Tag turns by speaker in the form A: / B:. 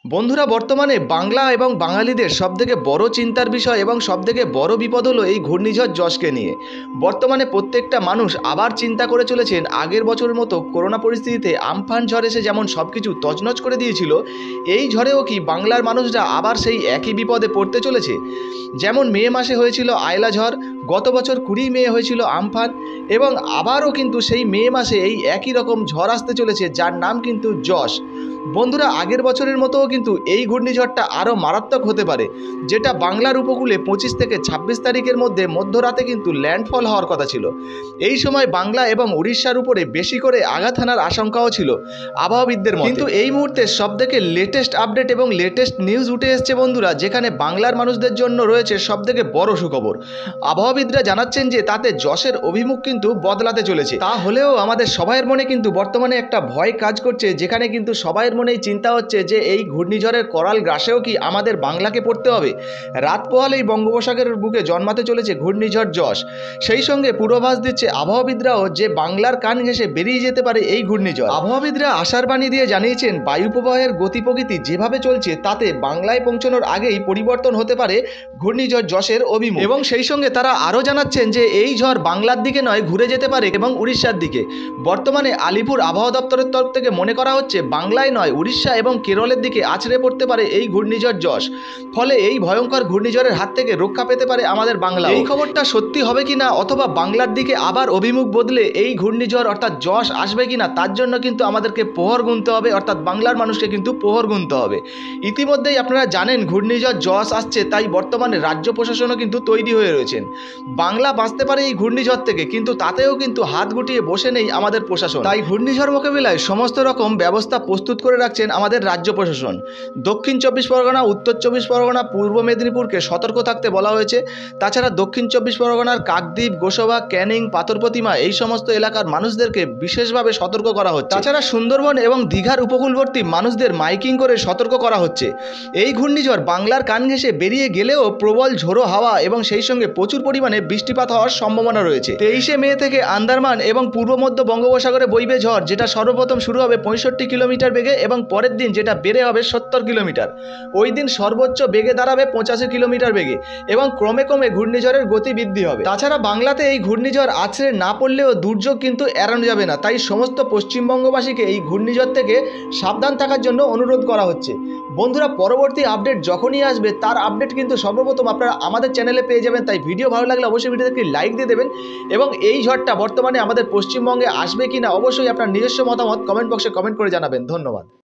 A: বন্ধুরা, বর্তমানে বাংলা এবং বাঙালিদের সবথেকে বড় চিন্তার বিষয় এবং সবথেকে বড় বিপদ হলো এই ঘূর্ণিঝড় যশকে নিয়ে। বর্তমানে প্রত্যেকটা মানুষ আবার চিন্তা করে চলেছেন আগের বছরের মতো করোনা পরিস্থিতিতে আমফান ঝড় এসে যেমন সব কিছু তছনছ করে দিয়েছিল, এই ঝড়েও কি বাংলার মানুষরা আবার সেই একই বিপদে পড়তে চলেছে? যেমন মে মাসে হয়েছিল আয়লা ঝড়, গত বছর 20 মে হয়েছিল আমফান, এবং আবারও কিন্তু সেই মে মাসে এই একই রকম ঝড় আসতে চলেছে যার নাম কিন্তু যশ। বন্ধুরা, আগের বছরের মতোও কিন্তু এই ঘূর্ণিঝড়টা আরও মারাত্মক হতে পারে, যেটা বাংলার উপকূলে 25 থেকে 26 তারিখের মধ্যে মধ্যরাতে কিন্তু ল্যান্ডফল হওয়ার কথা ছিল। এই সময় বাংলা এবং উড়িষ্যার উপরে বেশি করে আঘাত হানার আশঙ্কাও ছিল আবহাওয়াবিদদের মতে। কিন্তু এই মুহূর্তে সবথেকে লেটেস্ট আপডেট এবং লেটেস্ট নিউজ উঠে এসছে বন্ধুরা, যেখানে বাংলার মানুষদের জন্য রয়েছে সবথেকে বড় সুখবর। আবহাওয়াবিদরা জানাচ্ছেন যে তাতে যশের অভিমুখ কিন্তু বদলাতে চলেছে। তা হলেও আমাদের সবাইয়ের মনে কিন্তু বর্তমানে একটা ভয় কাজ করছে, যেখানে কিন্তু সবাইয়ের মনেই চিন্তা হচ্ছে যে এই ঘূর্ণিঝড়ের করাল গ্রাসেও কি আমাদের বাংলাকে পড়তে হবে। রাত পোহালেই বঙ্গোপসাগরের বুকে জন্মাতে চলেছে ঘূর্ণিঝড় যশ। সেই সঙ্গে পূর্বাভাস দিচ্ছে আবহাওয়াবিদরাও যে বাংলার কান ঘেঁষে বেরিয়ে যেতে পারে এই ঘূর্ণিঝড়। আবহাওয়াবিদরা আশার বাণী দিয়ে জানিয়েছেন বায়ু প্রবাহের গতি প্রকৃতি যেভাবে চলছে তাতে বাংলায় পৌঁছানোর আগেই পরিবর্তন হতে পারে ঘূর্ণিঝড় যশের অভিমুখ। এবং সেই সঙ্গে তারা আরও জানাচ্ছেন যে এই ঝড় বাংলার দিকে নয়, ঘুরে যেতে পারে এবং উড়িষ্যার দিকে। বর্তমানে আলিপুর আবহাওয়া দপ্তরের তরফ থেকে মনে করা হচ্ছে বাংলায় নয়, উড়িষ্যা এবং কেরলের দিকে আছড়ে পড়তে পারে এই ঘূর্ণিঝড় যশ। ফলে এই ভয়ঙ্কর ঘূর্ণিঝড়ের হাত থেকে রক্ষা পেতে পারে আমাদের বাংলা। এই খবরটা সত্যি হবে কিনা অথবা বাংলার দিকে আবার অভিমুখ বদলে এই ঘূর্ণিঝড় অর্থাৎ যশ আসবে কিনা, তার জন্য কিন্তু আমাদেরকে প্রহর গুনতে হবে, অর্থাৎ বাংলার মানুষকে কিন্তু প্রহর গুনতে হবে। ইতিমধ্যেই আপনারা জানেন ঘূর্ণিঝড় যশ আসছে, তাই বর্তমানে রাজ্য প্রশাসনও কিন্তু তৈরি হয়ে রয়েছেন। বাংলা বাঁচতে পারে এই ঘূর্ণিঝড় থেকে, কিন্তু তাতেও কিন্তু হাত গুটিয়ে বসে নেই আমাদের প্রশাসন। তাই ঘূর্ণিঝড় মোকাবিলায় সমস্ত রকম ব্যবস্থা প্রস্তুত করে রাখছেন আমাদের রাজ্য প্রশাসন। দক্ষিণ 24 পরগনা, উত্তর 24 পরগনা, পূর্ব মেদিনীপুরকে সতর্ক থাকতে বলা হয়েছে। তাছাড়া দক্ষিণ 24 পরগনার কাকদ্বীপ, গোসবা, ক্যানিং, পাথরপ্রতিমা এই সমস্ত এলাকার মানুষদেরকে বিশেষভাবে সতর্ক করা হচ্ছে। তাছাড়া সুন্দরবন এবং দীঘার উপকূলবর্তী মানুষদের মাইকিং করে সতর্ক করা হচ্ছে। এই ঘূর্ণিঝড় বাংলার কান ঘেঁষে বেরিয়ে গেলেও প্রবল ঝোড়ো হাওয়া এবং সেই সঙ্গে প্রচুর পরিমাণে বৃষ্টিপাত হওয়ার সম্ভাবনা রয়েছে। 23 মে থেকে আন্দামান এবং পূর্ব মধ্য বঙ্গোপসাগরে বইবে ঝড়, যেটা সর্বপ্রথম শুরু হবে 65 কিলোমিটার বেগে এবং পরের দিন যেটা বেড়ে হবে 70 কিলোমিটার। ওই দিন সর্বোচ্চ বেগে দাঁড়াবে 85 কিলোমিটার বেগে এবং ক্রমে ক্রমে ঘূর্ণিঝড়ের গতি বৃদ্ধি হবে। তাছাড়া বাংলাতে এই ঘূর্ণিঝড় আছড়ে না পড়লেও দুর্যোগ কিন্তু এড়ানো যাবে না, তাই সমস্ত পশ্চিমবঙ্গবাসীকে এই ঘূর্ণিঝড় থেকে সাবধান থাকার জন্য অনুরোধ করা হচ্ছে। বন্ধুরা, পরবর্তী আপডেট যখনই আসবে তার আপডেট কিন্তু সর্বপ্রথম আপনারা আমাদের চ্যানেলে পেয়ে যাবেন। তাই ভিডিও ভালো লাগলে অবশ্যই ভিডিওতে লাইক দিয়ে দেবেন এবং এই ঝড়টা বর্তমানে আমাদের পশ্চিমবঙ্গে আসবে কিনা অবশ্যই আপনার নিজস্ব মতামত কমেন্ট বক্সে কমেন্ট করে জানাবেন। ধন্যবাদ।